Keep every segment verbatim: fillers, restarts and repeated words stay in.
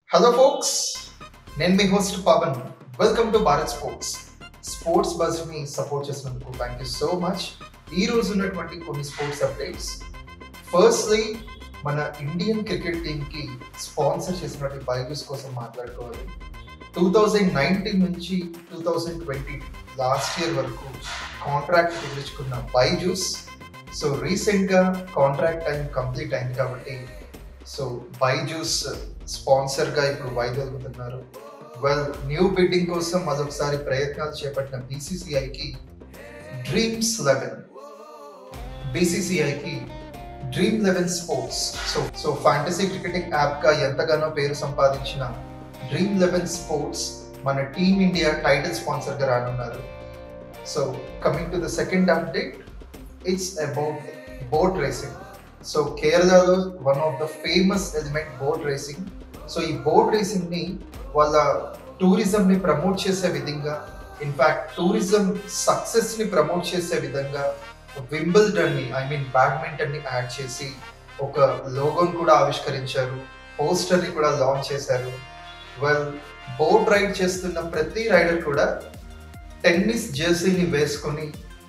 Hello folks, నేను మీ host Pavan. Welcome to Bharat sports. Sports buzz ని సపోర్ట్ చేసినందుకు థ్యాంక్ యూ సో మచ్. ఈ రోజు ఉన్నటువంటి కొన్ని స్పోర్ట్స్ అప్డేట్స్. ఫస్ట్లీ మన ఇండియన్ క్రికెట్ టీమ్ కి స్పాన్సర్ చేసినటువంటి బైజూస్ కోసం మాట్లాడుకోవాలి. టూ థౌజండ్ నైన్టీన్ నుంచి two thousand twenty last year వరకు కాంట్రాక్ట్ కుదుర్చుకున్న బైజూస్ సో రీసెంట్గా కాంట్రాక్ట్ టైం కంప్లీట్ అయింది కాబట్టి సో బైజూస్ స్పాన్సర్గా ఇప్పుడు వైదొలుగుతున్నారు. వెల్ న్యూ బిడ్డింగ్ కోసం మరొకసారి ప్రయత్నాలు చేపట్టిన బీసీసీఐకి డ్రీమ్స్ లెవెన్ బీసీసీఐకి dream eleven sports so so fantasy cricketing యాప్గా ఎంతగానో పేరు సంపాదించిన డ్రీమ్ లెవెన్ స్పోర్ట్స్ మన టీమ్ ఇండియా టైటిల్ స్పాన్సర్గా రానున్నారు. So coming to the second update, it's about boat racing. So కేరళలో one of the famous element boat racing. So ఈ boat రేసింగ్ని వాళ్ళ టూరిజంని ప్రమోట్ చేసే విధంగా, ఇన్ఫ్యాక్ట్ టూరిజం సక్సెస్ని ప్రమోట్ చేసే విధంగా వింబుల్డన్ని ఐ మీన్ బ్యాడ్మింటన్ని యాడ్ చేసి ఒక లోగోని కూడా ఆవిష్కరించారు, పోస్టర్ని కూడా లాంచ్ చేశారు. వెల్ బోట్ రైడ్ చేస్తున్న ప్రతి రైడర్ కూడా టెన్నిస్ జెర్సీని వేసుకొని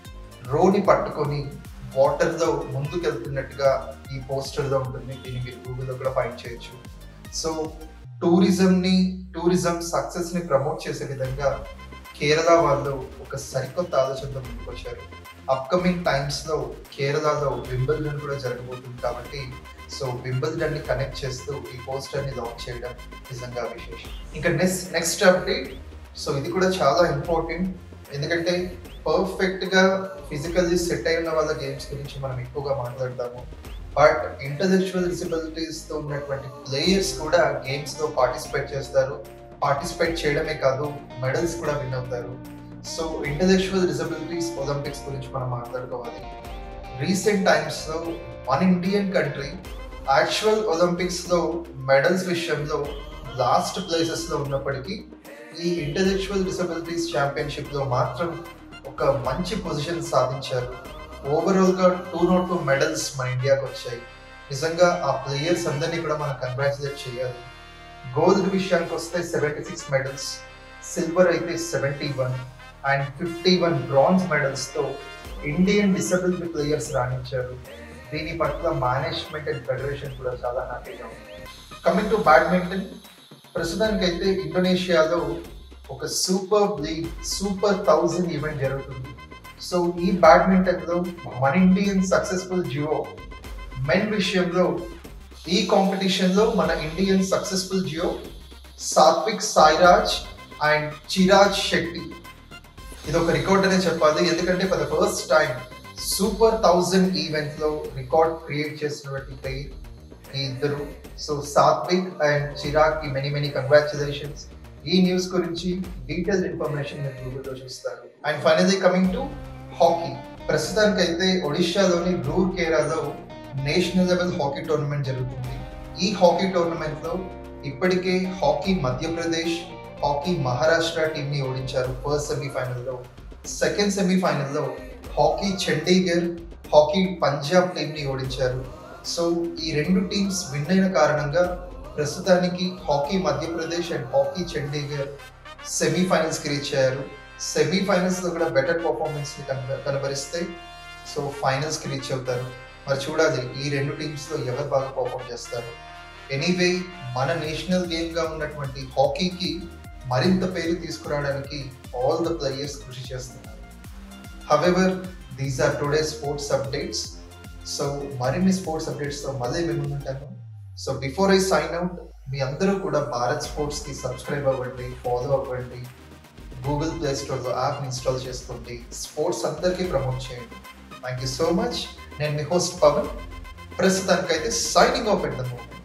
రోని పట్టుకొని వాటర్లో ముందుకు వెళ్తున్నట్టుగా ఈ పోస్టర్లో ఉంటుంది. దీన్ని మీరు గూగుల్లో కూడా ఫైండ్ చేయొచ్చు. సో టూరిజంని టూరిజం సక్సెస్ని ప్రమోట్ చేసే విధంగా కేరళ వాళ్ళు ఒక సరికొత్త ఆలోచనతో ముందుకు వచ్చారు. అప్కమింగ్ టైమ్స్లో కేరళలో వింబుల్డన్ కూడా జరగబోతుంది కాబట్టి సో వింబుల్డన్ని కనెక్ట్ చేస్తూ ఈ పోస్టర్ని లాంచ్ చేయడం నిజంగా విశేషం. ఇంకా నెక్స్ట్ నెక్స్ట్ అప్డేట్, సో ఇది కూడా చాలా ఇంపార్టెంట్. ఎందుకంటే పర్ఫెక్ట్గా ఫిజికల్లీ సెట్ అయి ఉన్న వాళ్ళ గేమ్స్ గురించి మనం ఎక్కువగా మాట్లాడతాము, బట్ ఇంటలెక్చువల్ డిసబిలిటీస్తో ఉన్నటువంటి ప్లేయర్స్ కూడా గేమ్స్లో పార్టిసిపేట్ చేస్తారు. పార్టిసిపేట్ చేయడమే కాదు, మెడల్స్ కూడా విన్ అవుతారు. సో ఇంటలెక్చువల్ డిసబిలిటీస్ ఒలింపిక్స్ గురించి మనం మాట్లాడుకోవాలి. రీసెంట్ టైమ్స్లో మన ఇండియన్ కంట్రీ యాక్చువల్ ఒలింపిక్స్లో మెడల్స్ విషయంలో లాస్ట్ ప్లేసెస్లో ఉన్నప్పటికీ ఈ ఇంటలెక్చువల్ డిసబిలిటీస్ ఛాంపియన్షిప్లో మాత్రం ఒక మంచి పొజిషన్ సాధించారు. ఓవరాల్గా టూ నాట్ టూ మెడల్స్ మన ఇండియాకి వచ్చాయి. నిజంగా ఆ ప్లేయర్స్ అందరినీ కూడా మనం కంగ్రాచులేట్ చేయాలి. గోల్డ్ విషయానికి వస్తే సెవెంటీ సిక్స్ మెడల్స్, సిల్వర్ అయితే seventy one and fifty one bronze మెడల్స్తో ఇండియన్ డిసబిలిటీ ప్లేయర్స్ రాణించారు. దీని పట్ల మేనేజ్మెంట్ అండ్ ఫెడరేషన్ కూడా చాలా హ్యాపీగా ఉంది. కమింగ్ టు బ్యాడ్మింటన్, ప్రస్తుతానికైతే ఇండోనేషియాలో ఒక super league super thousand event జరుగుతుంది. సో ఈ బ్యాడ్మింటన్లో మన ఇండియన్ సక్సెస్ఫుల్ జియో మెన్ విషయంలో ఈ కాంపిటీషన్లో మన ఇండియన్ సక్సెస్ఫుల్ జియో సాత్విక్ సాయిరాజ్ అండ్ చిరాజ్ శెట్టి. ఇది ఒక రికార్డ్ అనే చెప్పాలి, ఎందుకంటే for the first time super thousand ఈవెంట్లో రికార్డ్ క్రియేట్ చేసినటువంటి పేరు ఈ ఇద్దరు. సో సాత్విక్ అండ్ చిరాగ్ కి మెనీ మెనీ కంగ్రాచులేషన్స్. ఈ న్యూస్ గురించి డీటెయిల్ ఇన్ఫర్మేషన్ మీరు గూగుల్లో చూస్తారు. And finally coming to hockey, ప్రస్తుతానికైతే ఒడిషాలోని రూర్కేలాలో నేషనల్ లెవెల్ హాకీ టోర్నమెంట్ జరుగుతుంది. ఈ హాకీ టోర్నమెంట్లో ఇప్పటికే హాకీ మధ్యప్రదేశ్, హాకీ మహారాష్ట్ర టీంని ఓడించారు ఫస్ట్ సెమీఫైనల్లో. సెకండ్ సెమీఫైనల్లో హాకీ చండీగఢ్, హాకీ పంజాబ్ టీంని ఓడించారు. సో ఈ రెండు టీమ్స్ విన్ అయిన కారణంగా ప్రస్తుతానికి hockey Madhya Pradesh and hockey Chandigarh సెమీఫైనల్స్కి రీచ్ అయ్యారు. సెమీఫైనల్స్లో కూడా బెటర్ పర్ఫార్మెన్స్ని కనబరిస్తే సో ఫైనల్స్కి రీచ్ అవుతారు. మరి చూడాలి ఈ రెండు టీమ్స్లో ఎవరు బాగా పర్ఫార్మ్ చేస్తారు. ఎనీవే మన నేషనల్ గేమ్గా ఉన్నటువంటి హాకీకి మరింత పేరు తీసుకురావడానికి ఆల్ ద ప్లేయర్స్ కృషి చేస్తున్నారు. However these are today sports updates. So మరిన్ని స్పోర్ట్స్ అప్డేట్స్తో మళ్ళీ మేము ఉంటాను. So before I sign out, మీ అందరూ కూడా భారత్ స్పోర్ట్స్కి సబ్స్క్రైబ్ అవ్వండి, ఫాలో అవ్వండి, గూగుల్ ప్లే స్టోర్లో యాప్ ఇన్స్టాల్ చేసుకోండి, స్పోర్ట్స్ అందరికీ ప్రమోట్ చేయండి. Thank you so much. నేను మీ హోస్ట్ పవన్. ప్రస్తుతానికైతే signing off at the moment.